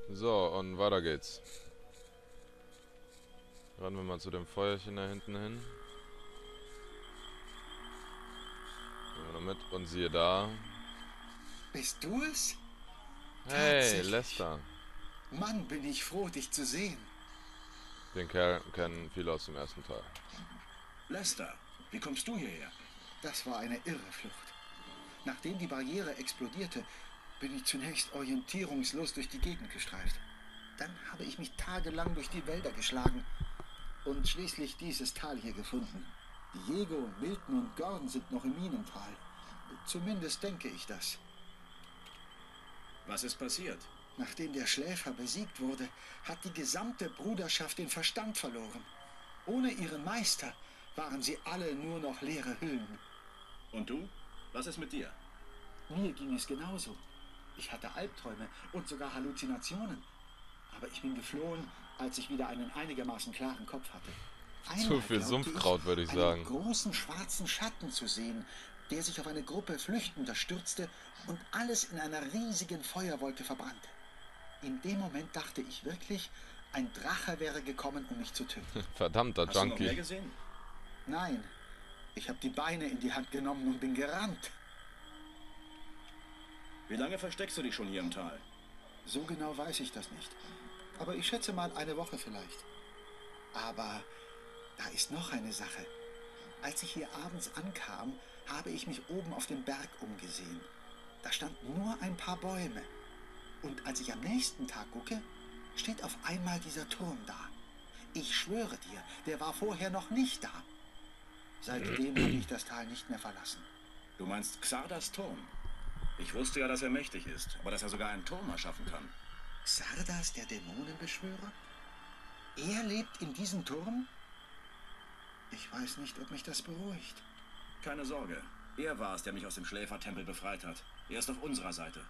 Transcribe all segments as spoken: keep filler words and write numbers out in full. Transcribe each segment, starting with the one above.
So, und weiter geht's. Rennen wir mal zu dem Feuerchen da hinten hin. Gehen wir noch mit und siehe da. Bist du es? Hey, Tatsächlich. Lester. Mann, bin ich froh, dich zu sehen. Den Kerl kennen viele aus dem ersten Teil. Lester, wie kommst du hierher? Das war eine irre Flucht. Nachdem die Barriere explodierte, bin ich zunächst orientierungslos durch die Gegend gestreift. Dann habe ich mich tagelang durch die Wälder geschlagen und schließlich dieses Tal hier gefunden. Diego, Milton und Gordon sind noch im Minental. Zumindest denke ich das. Was ist passiert? Nachdem der Schläfer besiegt wurde, hat die gesamte Bruderschaft den Verstand verloren. Ohne ihren Meister waren sie alle nur noch leere Hüllen. Und du? Was ist mit dir? Mir ging es genauso. Ich hatte Albträume und sogar Halluzinationen. Aber ich bin geflohen, als ich wieder einen einigermaßen klaren Kopf hatte. Einmal Zu viel glaubte Sumpfkraut, würde ich einen sagen. großen schwarzen Schatten zu sehen, der sich auf eine Gruppe Flüchtender stürzte und alles in einer riesigen Feuerwolke verbrannte. In dem Moment dachte ich wirklich, ein Drache wäre gekommen, um mich zu töten. Verdammter Hast du noch mehr Junkie. gesehen? Nein, ich habe die Beine in die Hand genommen und bin gerannt. Wie lange versteckst du dich schon hier im Tal? So genau weiß ich das nicht. Aber ich schätze mal eine Woche vielleicht. Aber da ist noch eine Sache. Als ich hier abends ankam, habe ich mich oben auf dem Berg umgesehen. Da standen nur ein paar Bäume. Und als ich am nächsten Tag gucke, steht auf einmal dieser Turm da. Ich schwöre dir, der war vorher noch nicht da. Seitdem habe ich das Tal nicht mehr verlassen. Du meinst Xardas Turm? Ich wusste ja, dass er mächtig ist, aber dass er sogar einen Turm erschaffen kann. Xardas, der Dämonenbeschwörer? Er lebt in diesem Turm? Ich weiß nicht, ob mich das beruhigt. Keine Sorge, er war es, der mich aus dem Schläfertempel befreit hat. Er ist auf unserer Seite.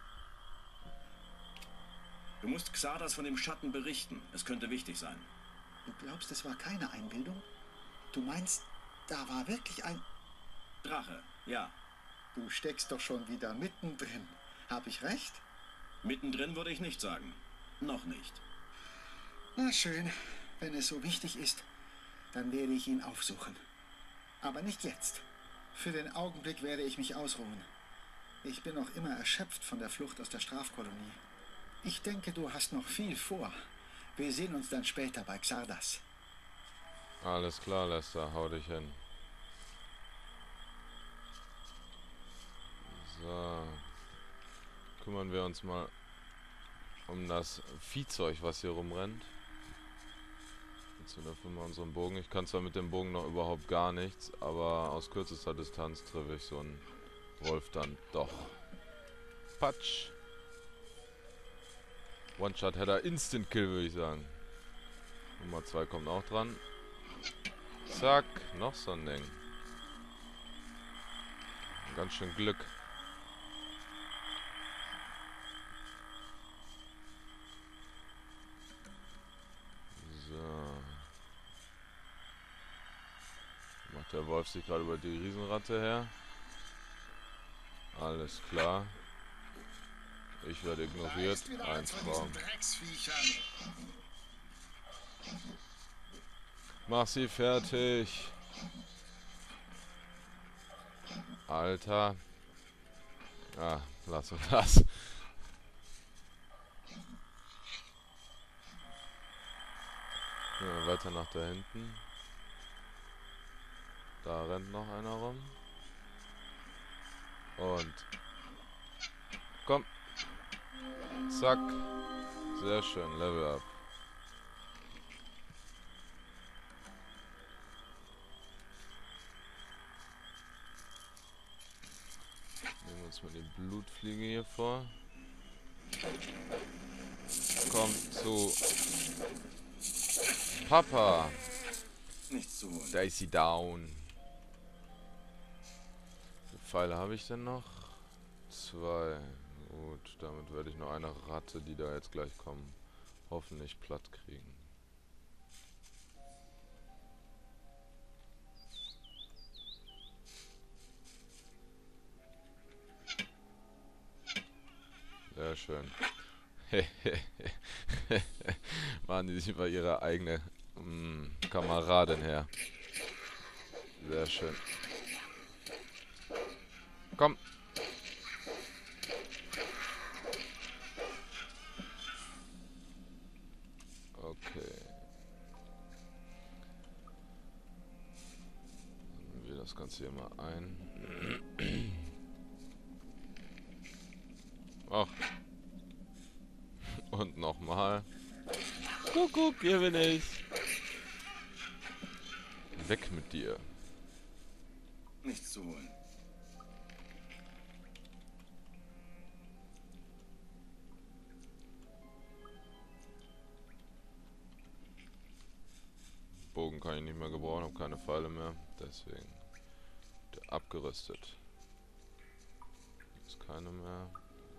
Du musst Xardas von dem Schatten berichten. Es könnte wichtig sein. Du glaubst, es war keine Einbildung? Du meinst, da war wirklich ein... Drache, ja. Du steckst doch schon wieder mittendrin. Hab ich recht? Mittendrin würde ich nicht sagen. Noch nicht. Na schön, wenn es so wichtig ist, dann werde ich ihn aufsuchen. Aber nicht jetzt. Für den Augenblick werde ich mich ausruhen. Ich bin noch immer erschöpft von der Flucht aus der Strafkolonie. Ich denke, du hast noch viel vor. Wir sehen uns dann später bei Xardas. Alles klar, Lester, hau dich hin. So. Kümmern wir uns mal um das Viehzeug, was hier rumrennt. Jetzt wieder für mal unseren Bogen. Ich kann zwar mit dem Bogen noch überhaupt gar nichts, aber aus kürzester Distanz treffe ich so einen Wolf dann doch. Patsch. One-Shot-Header, Instant-Kill, würde ich sagen. Nummer zwei kommt auch dran. Zack, noch so ein Ding. Ganz schön Glück. So. Macht der Wolf sich gerade über die Riesenratte her? Alles klar. Ich werde ignoriert. Eins Baum. Mach sie fertig. Alter. Ah, lass uns das. Ja, weiter nach da hinten. Da rennt noch einer rum. Und komm. Zack. Sehr schön. Level up. Nehmen wir uns mal die Blutfliege hier vor. Kommt zu Papa. Nichts zu holen. Da ist sie down. Wie viele Pfeile habe ich denn noch? Zwei. Gut, damit werde ich noch eine Ratte, die da jetzt gleich kommen, hoffentlich platt kriegen. Sehr schön. Machen die sich über ihre eigene mh, Kameradin her. Sehr schön. Komm. Okay. Nehmen wir das Ganze hier mal ein. Ach. Und nochmal. Kuckuck, hier bin ich. Weg mit dir. Nichts zu holen. Bogen kann ich nicht mehr gebrauchen, habe keine Pfeile mehr. Deswegen der abgerüstet. Jetzt keine mehr.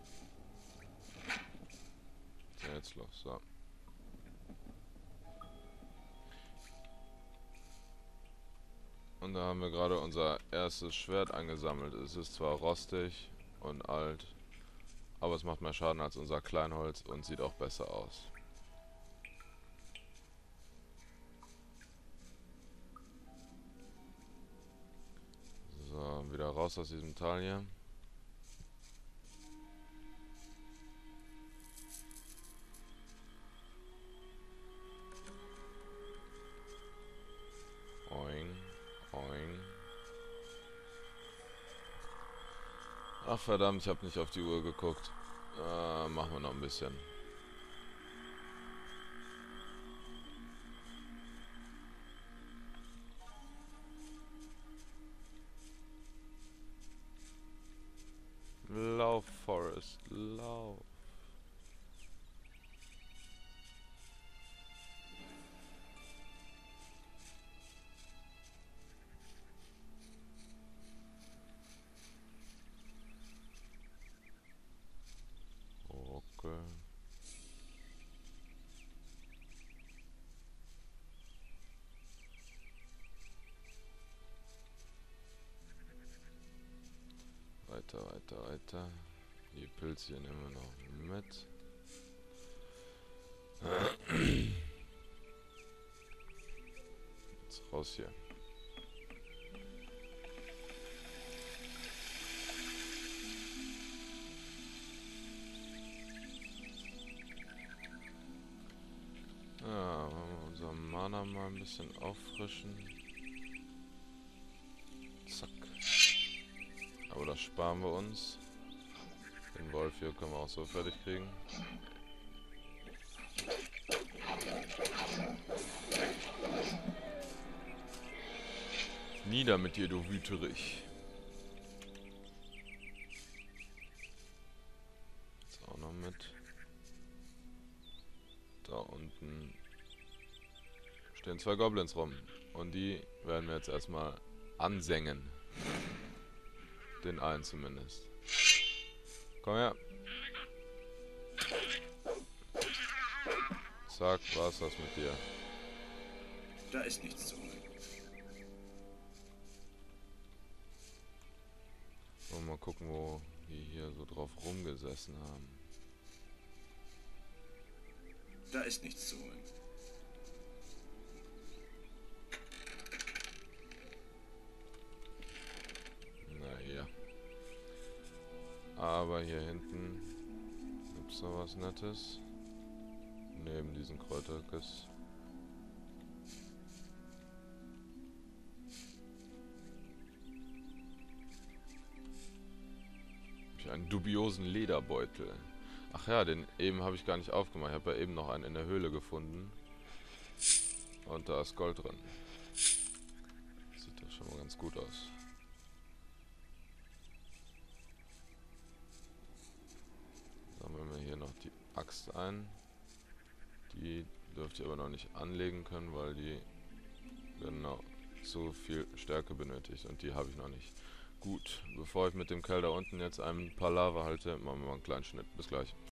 Ja, jetzt los, so. Und da haben wir gerade unser erstes Schwert eingesammelt. Es ist zwar rostig und alt, aber es macht mehr Schaden als unser Kleinholz und sieht auch besser aus. So, wieder raus aus diesem Tal hier. Oing, oing. Ach verdammt, ich habe nicht auf die Uhr geguckt. Äh, machen wir noch ein bisschen. Lauf, Forest, lauf. Okay. Weiter, weiter, weiter. Die Pilze hier nehmen wir noch mit. Jetzt raus hier. Ja, wollen wir unser Mana mal ein bisschen auffrischen. Zack. Aber das sparen wir uns. Den Wolf hier können wir auch so fertig kriegen. Nieder mit dir, du Wüterich. Jetzt auch noch mit. Da unten stehen zwei Goblins rum. Und die werden wir jetzt erstmal ansengen. Den einen zumindest. Komm her. Zack, war's das mit dir. Da ist nichts zu holen. Und mal gucken, wo die hier so drauf rumgesessen haben. Da ist nichts zu holen. Na hier. Aber hier hinten gibt's noch was Nettes. Neben diesen Kräuterkiss. Hab ich einen dubiosen Lederbeutel. Ach ja, den eben habe ich gar nicht aufgemacht. Ich habe ja eben noch einen in der Höhle gefunden. Und da ist Gold drin. Sieht doch schon mal ganz gut aus. Sammeln wir hier noch die Axt ein. Die dürfte ich aber noch nicht anlegen können, weil die genau so viel Stärke benötigt. Und die habe ich noch nicht. Gut, bevor ich mit dem Kerl da unten jetzt ein paar Lava halte, machen wir mal einen kleinen Schnitt. Bis gleich.